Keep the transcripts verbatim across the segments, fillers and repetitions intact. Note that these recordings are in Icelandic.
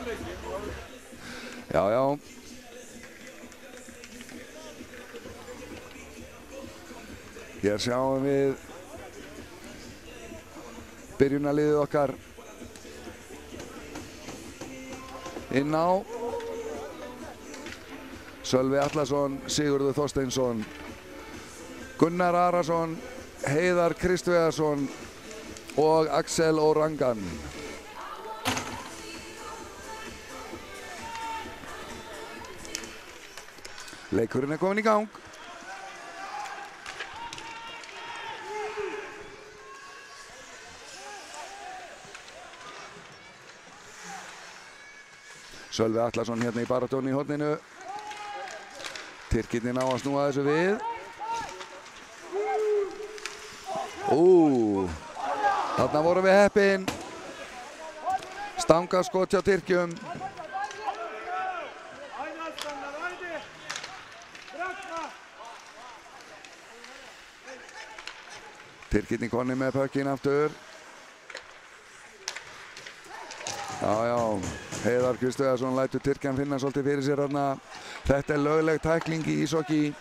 Já, já. Hér sjáum við byrjunarliðið okkar inn á. Sölvi Atlason, Sigurður Þorsteinsson, Gunnar Arason, Heiðar Kristvegason og Axel Orangan. Leikurinn er komin í gang. Sölvi Atlason hérna í baratónu í horninu. Tyrkirnir ná að snúa þessu við. Ú, þarna vorum við heppin. Stangaskot hjá Tyrkjum. Tyrkirnir konni með pökkinn aftur. Já, já, Heiðar Kristvegason lætur Tyrkjan finna svolítið fyrir sér þarna. Þetta er lögleg tækling í íshokkí.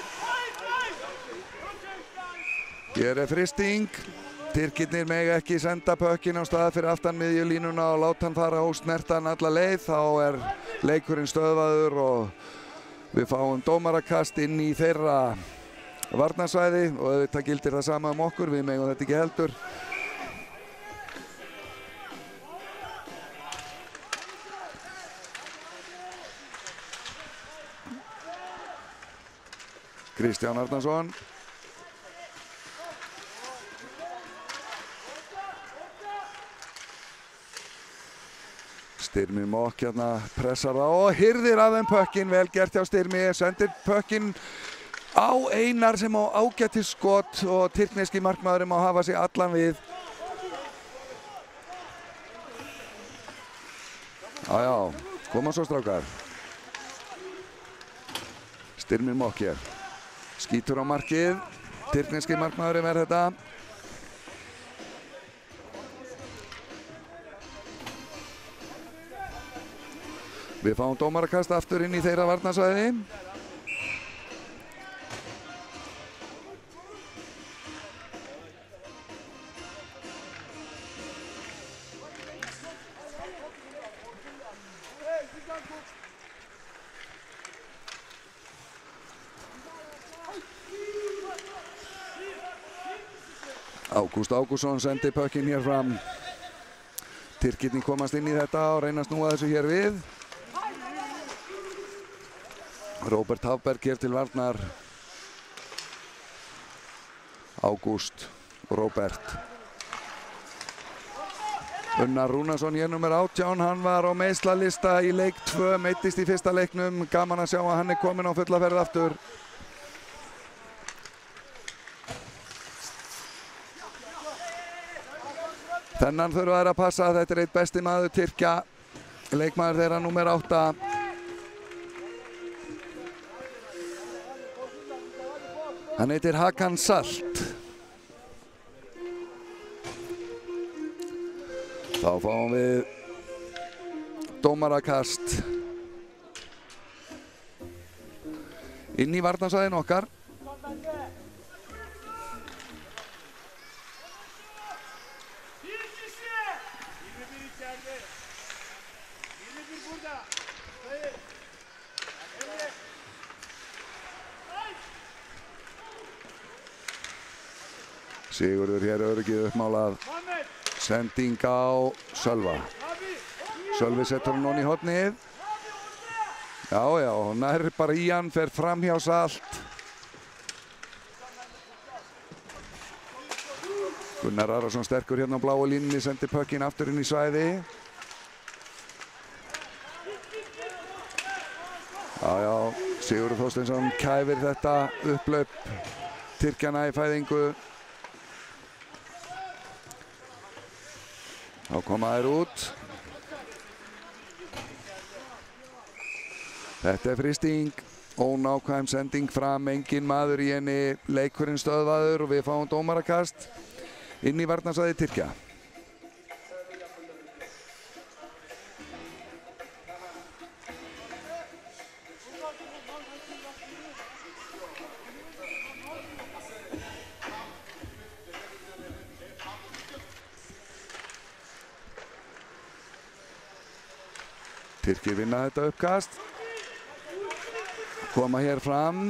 Hér er fristing. Tyrkirnir mega ekki senda pökkinn á stað fyrir aftan miðjulínuna og láta hann fara ósnertan alla leið. Þá er leikurinn stöðvaður og við fáum dómarakast inn í þeirra varnarsvæði og auðvitað gildir það sama um okkur, við megum þetta ekki heldur. Kristján Arnarsson. Styrmi Mokk hérna pressar það og hirðir af þeim pökkinn, vel gert hjá Styrmi, sendir pökkinn á Einar sem á ágætis skot og tyrkneski markmaðurinn má hafa sig allan við. Já, já, koma svo strákar. Styrmi Mokk hér. Skítur á markið, tyrkneski markmaðurinn er þetta. Við fáum dómarakast aftur inn í þeirra varnarsvæði. Ágúst Ágústsson sendi pökkinn hér fram. Tyrkirnir komast inn í þetta og reyna að snúa þessu hér við. Róbert Hafberg hér til varnar. Ágúst og Róbert. Unnar Rúnarsson hér nummer átján, hann var á meiðslalista í leik tvö, meiddist í fyrsta leiknum. Gaman að sjá að hann er kominn á fulla ferð aftur. Þennan þurfa þær að passa, þetta er eitt besti maður Tyrkja, leikmaður þeirra númer átta. Hann heitir Hakan Salt. Þá fáum við dómarakast inn í varnarsvæðin okkar. Sigurður hér öryggið uppmálað. Sending á Sölva. Sölvi setur hann onni í hornið. Já, já, nær bara í hann, fer fram hjá Salt. Gunnar Arason sterkur hérna á bláu línunni, sendir pökkinn aftur inn í svæði. Já, já, Sigurður Þorsteinsson kæfir þetta upplaup Tyrkjana í fæðingu. Þá koma þær út. Þetta er fristing, ónákvæm sending fram, engin maður í henni, leikurinn stöðvaður og við fáum dómarakast inn í varnarsvæði Tyrkja. Tyrkir vinna þetta uppkast. Koma hér fram.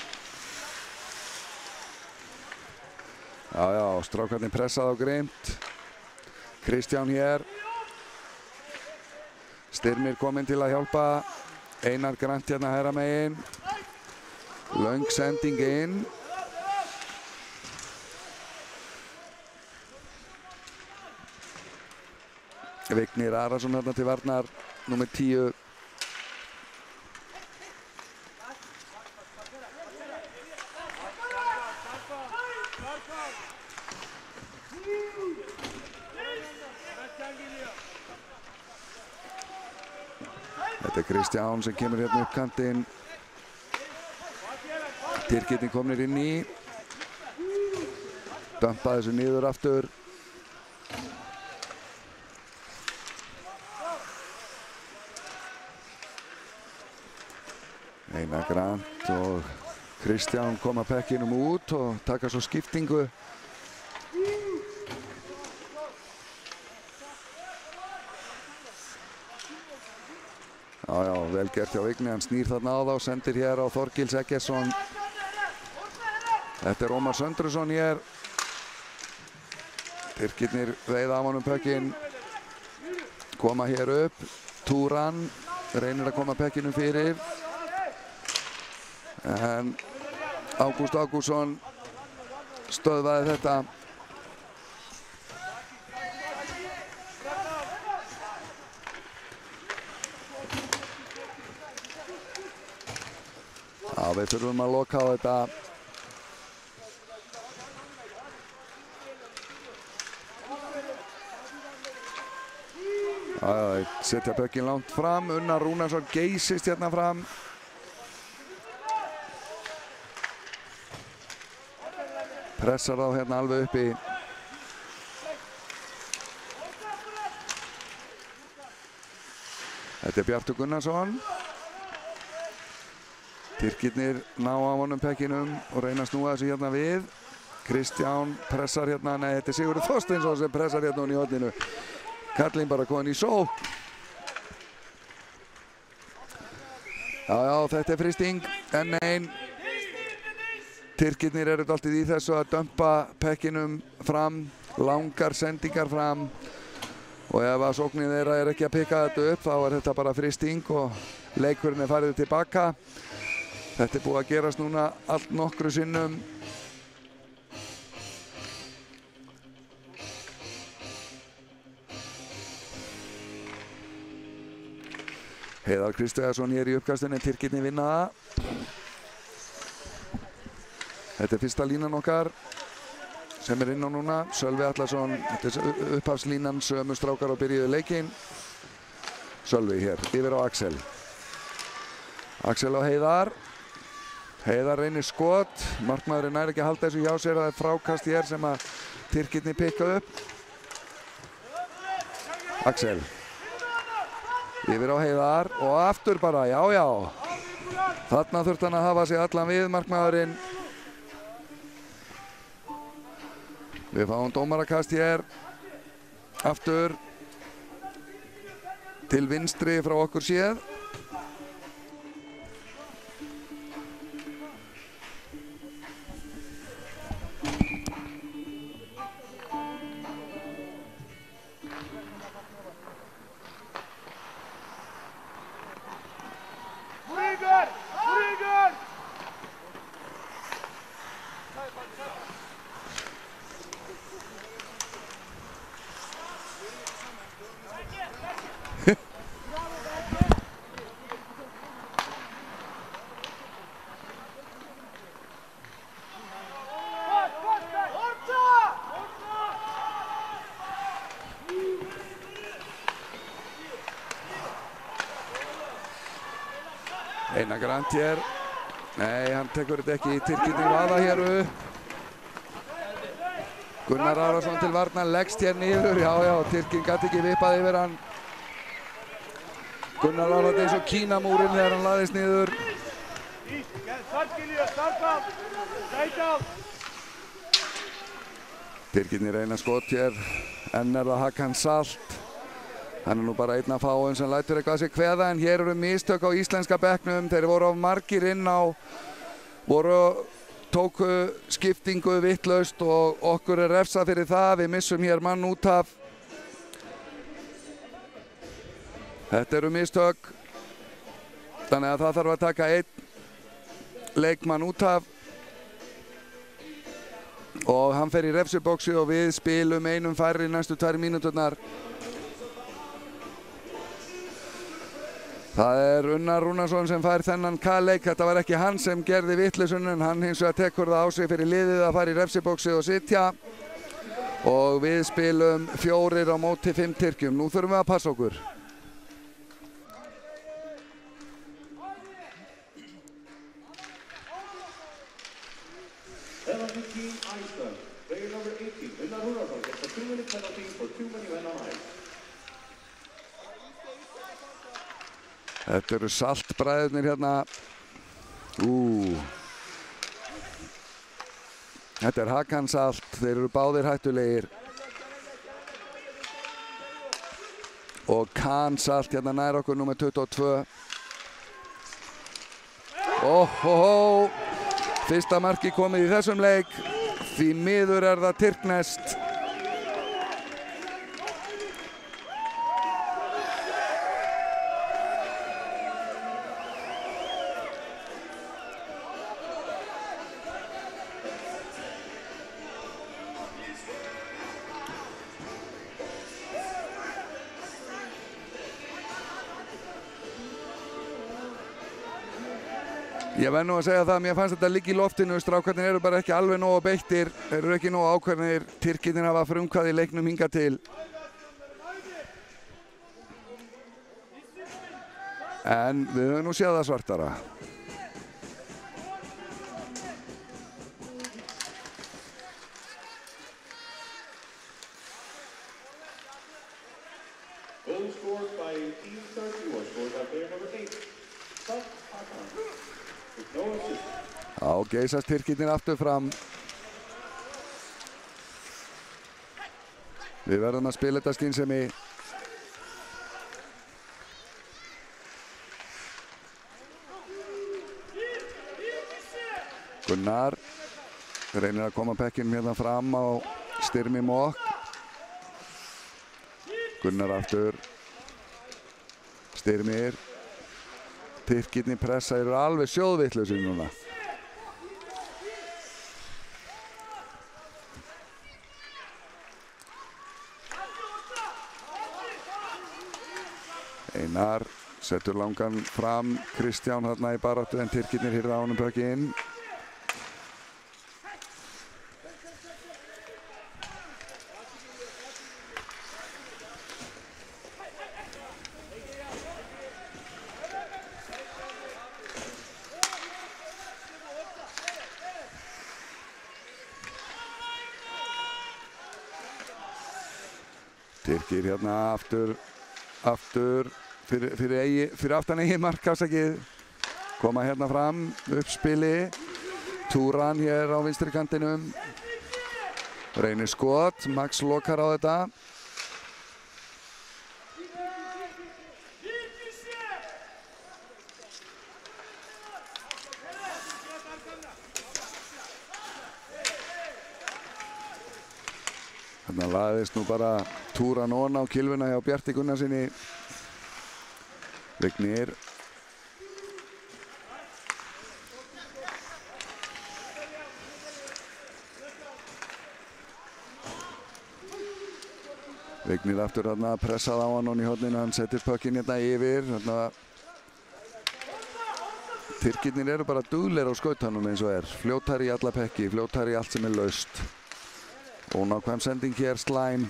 Já, já, strákarnir pressað á grimmt. Kristján hér. Styrmir kominn til að hjálpa. Einar Grant hérna hægra megin. Löng sending inn. Vignir Arason hérna til varnar, númer tíu. Þetta er Kristján sem kemur hérna upp kantinn. Tyrkirnir komnir inn í. Dömpa þessu niður aftur. Einar Grant og Kristján koma pekkinum út og taka svo skiptingu. Já, já, vel gert hjá Vigni, hann snýr þarna á þá, sendir hér á Þorgils Eggertsson. Þetta er Ómar Söndruson hér. Tyrkirnir veiða af honum pökkinn, koma hér upp. Turan reynir að koma pekkinum fyrir. En Ágúst Ágústsson stöðvaði þetta. Já, við þurfum að loka á þetta. Já, já, setja pökkinn langt fram. Unnar Rúnarsson geysist hérna fram. Pressar þá hérna alveg uppi. Þetta er Bjartur Gunnarsson. Tyrkirnir ná af honum pekkinum og reyna að snúa þessu hérna við. Kristján pressar hérna, nei þetta er Sigurður Þorsteinsson sem pressar hérna hún í horninu. Karlinn bara komin í sókn. Já, já, þetta er frysting, enn ein. Tyrkirnir eru alltaf í þessu að dömpa pekkinum fram, langar sendingar fram. Og ef að sóknin þeirra er ekki að pikka þetta upp, þá er þetta bara frysting og leikurinn er farið tilbaka. Þetta er búið að gerast núna allt nokkru sinnum. Heiðar Kristjánsson hér í uppkastunni, Tyrkirnir vinna það. Þetta er fyrsta línan okkar sem er inn á núna. Sölvi Atlason, þetta er upphafslínan, sömu strákar á byrjuðu leikinn. Sölvi hér, yfir á Axel. Axel á Heiðar. Heiðar reynir skot, markmaðurinn nær ekki að halda þessu hjá sér, það er frákast hér sem að Tyrkirnir pikka upp. Axel. Yfir á Heiðar og aftur bara, já já. Þarna þurft hann að hafa sig allan við, markmaðurinn. Við fáum dómarakast hér. Aftur. Til vinstri frá okkur séð. Einar Grant hér. Nei, hann tekur þetta ekki. Tyrkirnir vaða hér upp. Gunnar Arason til varnar, leggst hér niður. Já, já, Tyrkinn gæti ekki vippað yfir hann. Gunnar Arason eins og Kínamúrin þegar hann laðist niður. Tyrkirnir reyna skot hér. Enn er það Hakan Salt. Hann er nú bara einn af fáum sem lætur eitthvað sig kveða, en hér eru mistök á íslenska bekknum. Þeir voru of margir inn á, voru, tóku skiptingu vittlaust og okkur er refsað fyrir það. Við missum hér mann út af. Þetta eru mistök. Þannig að það þarf að taka einn leikmann út af. Og hann fer í refsubóksi og við spilum einum færri næstu tvær mínúturnar. Það er Unnar Rúnarsson sem fær þennan K-leik. Þetta var ekki hann sem gerði vitleysun, en hann hins vegar tekur það á sig fyrir liðið að fara í refsibóksi og sitja. Og við spilum fjórir á móti fimm Tyrkjum. Nú þurfum við að passa okkur. Þetta eru saltbræðurnir hérna. Ú. Þetta er Hakan Salt, þeir eru báðir hættulegir. Og Kan Salt hérna nær okkur númer tuttugu og tvö. Óhóhó. Fyrsta marki komið í þessum leik. Því miður er það tyrkneskt. Ég verð nú að segja það að mér fannst þetta ligga í loftinu. Strákarnir eru bara ekki alveg nógu beittir. Þeir eru ekki nógu ákveðnir. Tyrkirnir hafa frumkvæði í leiknum hingað til. En við höfum nú séð það svartara. Goal scored by Team Turkey was scored by player number eight. Já, geysast Tyrkirnir aftur fram. Við verðum að spila þetta skynsemi. Gunnar reynir að koma pekkinum hérna fram á Styrmi Mokk. Gunnar aftur. Styrmir. Tyrkirnir pressa eru alveg sjóðvitlausir núna. Einar setur langan fram. Kristján þarna í baráttu, en Tyrkirnir hirða á honum pökkinn. Tyrkir hérna aftur, aftur fyrir, fyrir, eigi, fyrir aftan eigin mark, afsakið. Koma hérna fram, uppspili. Turan hér á vinstri kantinum. Reynir skot, Max lokar á þetta. Þarna laðist nú bara Turan ón á kylfuna hjá Bjarti Gunnarsinni. Vignir. Vignir aftur þarna, pressað á hann og í horninu, hann setur pökkinn hérna yfir. Þarna Tyrkirnir eru bara duglegir á skautanum eins og er. Fljótar í alla pekki, fljótar í allt sem er laust. Ónákvæm sending hér, slæm.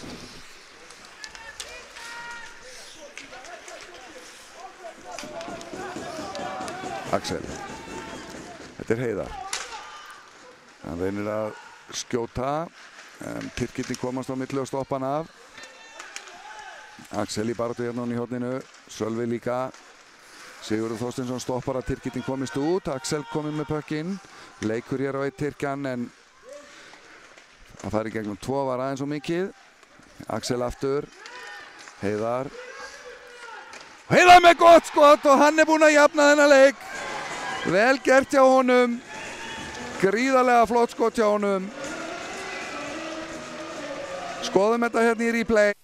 Axel. Þetta er Heiðar. Hann reynir að skjóta. Um, Tyrkirnir komast á milli og stoppa hann af. Axel í baráttu hérna í horninu. Sölvi líka. Sigurður Þorsteinsson stoppar að Tyrkirnir komist út. Axel komið með pökkinn. Leikur hér á eitt Tyrkjan, en að fara í gegnum tvo var aðeins og mikið. Axel aftur. Heiðar. Heiðar með gott skot og hann er búinn að jafna þennan leik. Vel gert hjá honum. Gríðarlega flott skot hjá honum. Skoðum þetta hérna í replay.